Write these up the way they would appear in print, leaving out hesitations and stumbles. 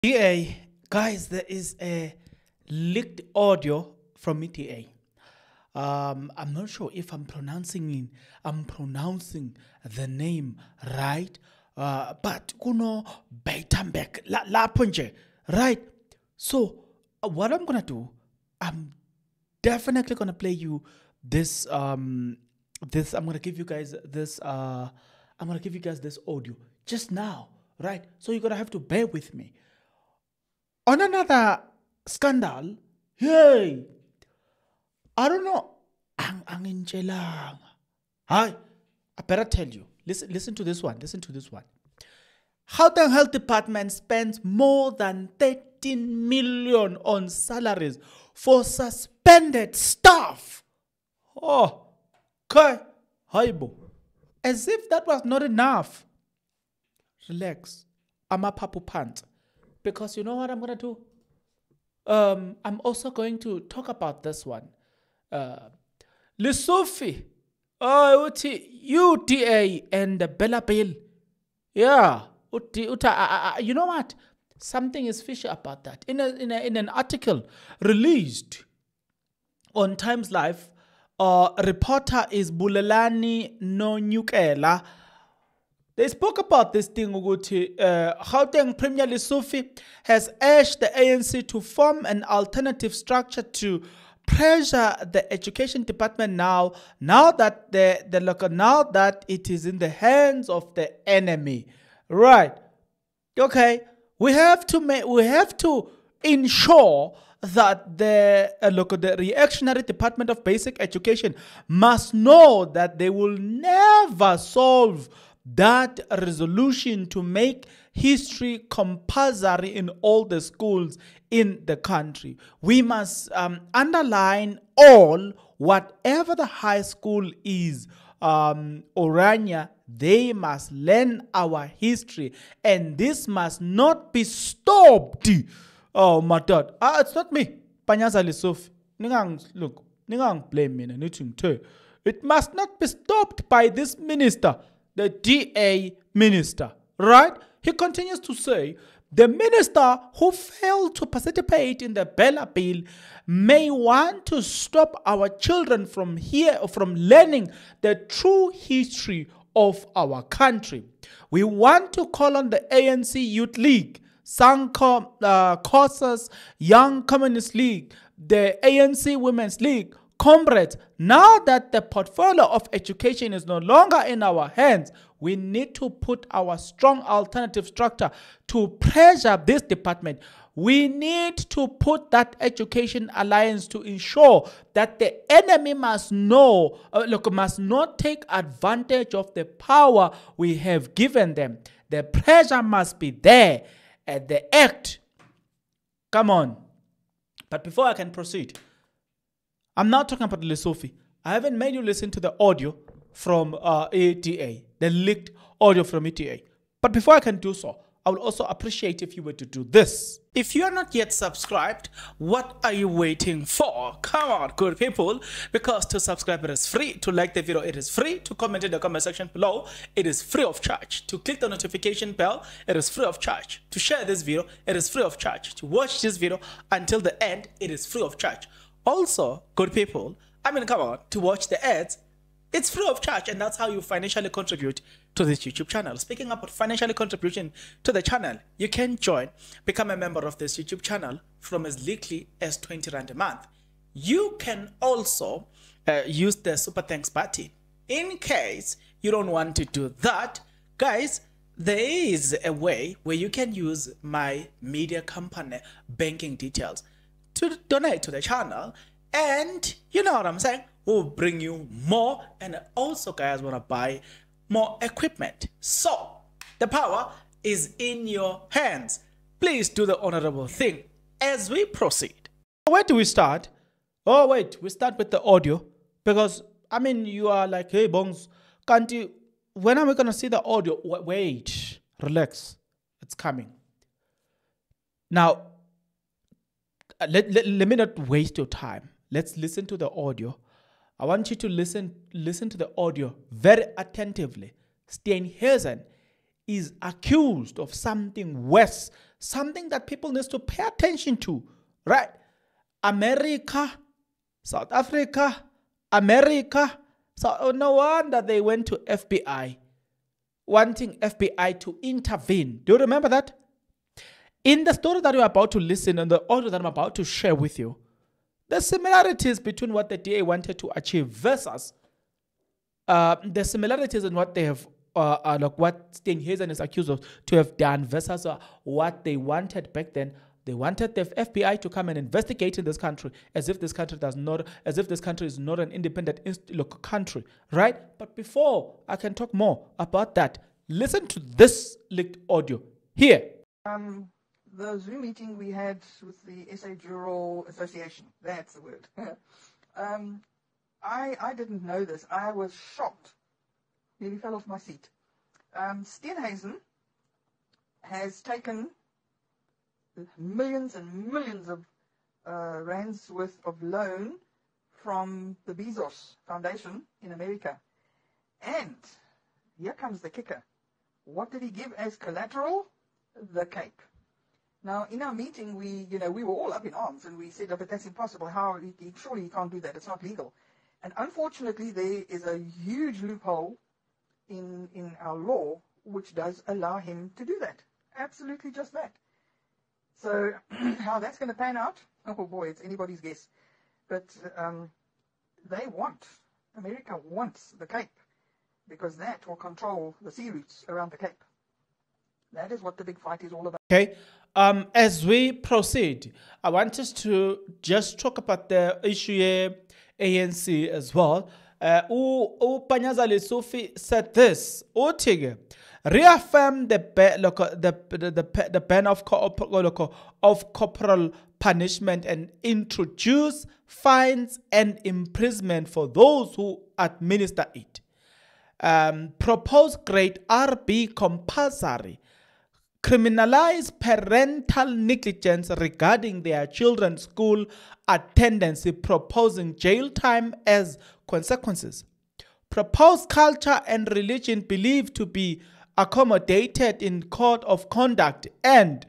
ETA, guys, there is a leaked audio from ETA. I'm not sure if I'm pronouncing the name right. But kuno Beitambeck la punje, right? So what I'm gonna do, I'm definitely gonna play you this I'm gonna give you guys this audio just now, right? So you're gonna have to bear with me. On another scandal, hey, I don't know. Anginchelang. Hi, I better tell you. Listen to this one. Listen to this one. Gauteng Health Department spends more than 13 million on salaries for suspended staff. Oh, okay. Haibo. As if that was not enough. Relax. I'm a papu pant. Because you know what I'm going to do? I'm also going to talk about this one. Lesotho, UTA and the Bella Bill. Yeah. You know what? Something is fishy about that. In an article released on Times Live, reporter is Bulelani Nonyukela. They spoke about this thing. Gauteng Premier Lesotho has urged the ANC to form an alternative structure to pressure the education department now that now that it is in the hands of the enemy. Right. Okay. We have to ensure that the reactionary Department of Basic Education must know that they will never solve that resolution to make history compulsory in all the schools in the country. We must underline all, whatever the high school is, Orania, they must learn our history, and this must not be stopped. Oh my God! It's not me. Panyaza Lesotho. Look, ningang blame me. It must not be stopped by this minister, the DA minister, right? He continues to say, the minister who failed to participate in the Bella Bill may want to stop our children from learning the true history of our country. We want to call on the ANC Youth League, Sanko, COSAS, Young Communist League, the ANC Women's League, comrades, now that the portfolio of education is no longer in our hands, we need to put our strong alternative structure to pressure this department. We need to put that education alliance to ensure that the enemy must not take advantage of the power we have given them. The pressure must be there at the act. Come on. But before I can proceed, I'm not talking about Lesotho. I haven't made you listen to the audio from ETA, the leaked audio from ETA. But before I can do so, I would also appreciate if you were to do this. If you are not yet subscribed, what are you waiting for? Come on, good people. Because to subscribe, it is free. To like the video, it is free. To comment in the comment section below, it is free of charge. To click the notification bell, it is free of charge. To share this video, it is free of charge. To watch this video until the end, it is free of charge. Also, good people, come on, to watch the ads, it's free of charge, and that's how you financially contribute to this YouTube channel. Speaking about financially contribution to the channel, you can become a member of this YouTube channel from as little as 20 Rand a month. You can also use the Super Thanks button. In case you don't want to do that, guys, there is a way where you can use my media company banking details to donate to the channel, and you know what I'm saying, we'll bring you more, and also guys want to buy more equipment. So the power is in your hands. Please do the honorable thing as we proceed. Where do we start? Oh wait, we start with the audio, because you are like, hey Bongs, can't you, when are we gonna see the audio? Wait, relax, it's coming now. Let me not waste your time. Let's listen to the audio. I want you to listen to the audio very attentively. Steenhuisen is accused of something worse something that people need to pay attention to, right? America, South Africa, America. So no wonder they went to FBI, wanting FBI to intervene. Do you remember that? In the story that you're about to listen and the audio that I'm about to share with you, the similarities between what the DA wanted to achieve versus the similarities in what they have, like what Steenhuisen is accused of to have done versus what they wanted back then. They wanted the FBI to come and investigate in this country as if this country is not an independent country, right? But before I can talk more about that, listen to this leaked audio here. The Zoom meeting we had with the SA Jural Association, that's the word. I didn't know this. I was shocked. Nearly fell off my seat. Steenhuisen has taken millions and millions of rands worth of loan from the Bezos Foundation in America. And here comes the kicker. What did he give as collateral? The Cape. Now, in our meeting, we were all up in arms and we said, oh, but that's impossible. Surely he can't do that. It's not legal. And unfortunately, there is a huge loophole in our law which does allow him to do that. Absolutely just that. So how that's going to pan out, oh boy, it's anybody's guess. But America wants the Cape because that will control the sea routes around the Cape. That is what the big fight is all about. Okay. As we proceed, I want us to just talk about the issue here, ANC as well. Panyaza Lesufi said this. Reaffirm the ban of corporal punishment and introduce fines and imprisonment for those who administer it. Propose grade RB compulsory. Criminalize parental negligence regarding their children's school attendance, proposing jail time as consequences. Propose culture and religion believed to be accommodated in code of conduct and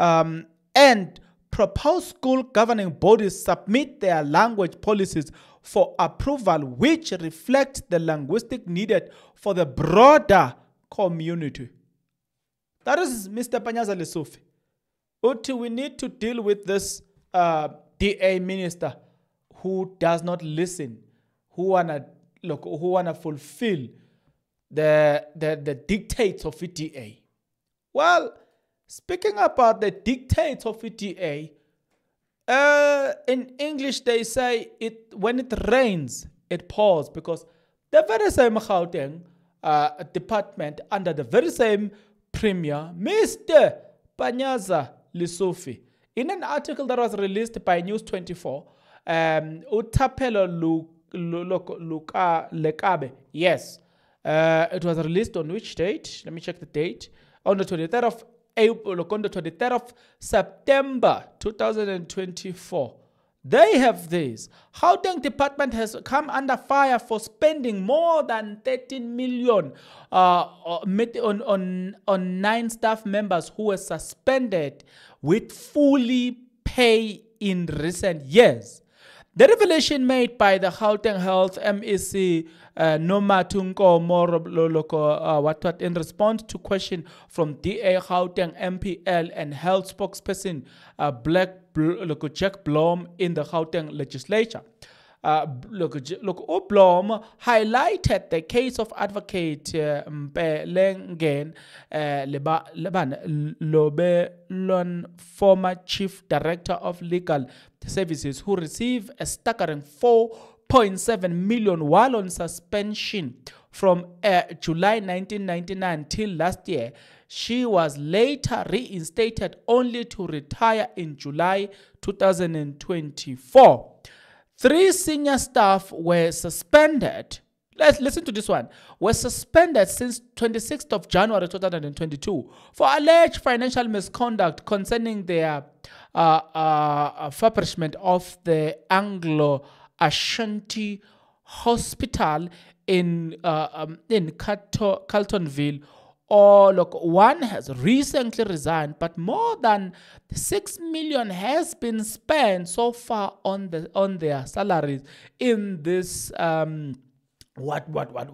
propose school governing bodies submit their language policies for approval which reflect the linguistic needed for the broader community. That is Mr. Panyaza Lesufi. We need to deal with this DA minister who does not listen, who wanna fulfill the dictates of EDA. Well, speaking about the dictates of EDA, in English they say when it rains, it pours, because the very same Gauteng department under the very same Premier, Mr. Panyaza Lesufi, in an article that was released by News 24, Utapelo Lekabe, yes, it was released on which date? Let me check the date. On the 23rd of April, on the 23rd of September 2024. They have this. Gauteng department has come under fire for spending more than 13 million on 9 staff members who were suspended with fully pay in recent years. The revelation made by the Gauteng Health MEC Nomatunko Moro in response to question from DA Gauteng MPL and health spokesperson Jack Blom in the Gauteng legislature. Blom highlighted the case of advocate Mpelengen Lobelon, former chief director of legal services, who received a staggering 4.7 million while on suspension from July 1999 till last year. She was later reinstated only to retire in July 2024. 3 senior staff were suspended. Let's listen to this one. Were suspended since 26th of January 2022 for alleged financial misconduct concerning their establishment of the Anglo Ashanti Hospital in Carltonville or look, one has recently resigned, but more than 6 million has been spent so far on their salaries in this what?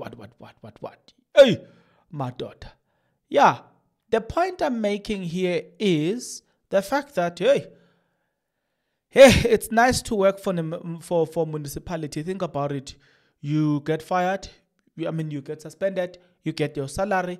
Hey, my daughter. Yeah, the point I'm making here is the fact that hey, it's nice to work for municipality. Think about it. You get fired. You get suspended. You get your salary.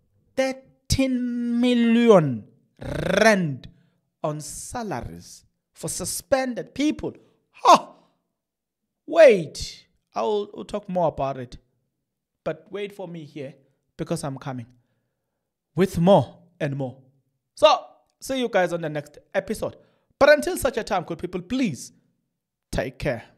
13 million rand on salaries for suspended people. Ha! Wait. I'll talk more about it. But wait for me here because I'm coming with more and more. So, see you guys on the next episode. But until such a time, good people, please take care.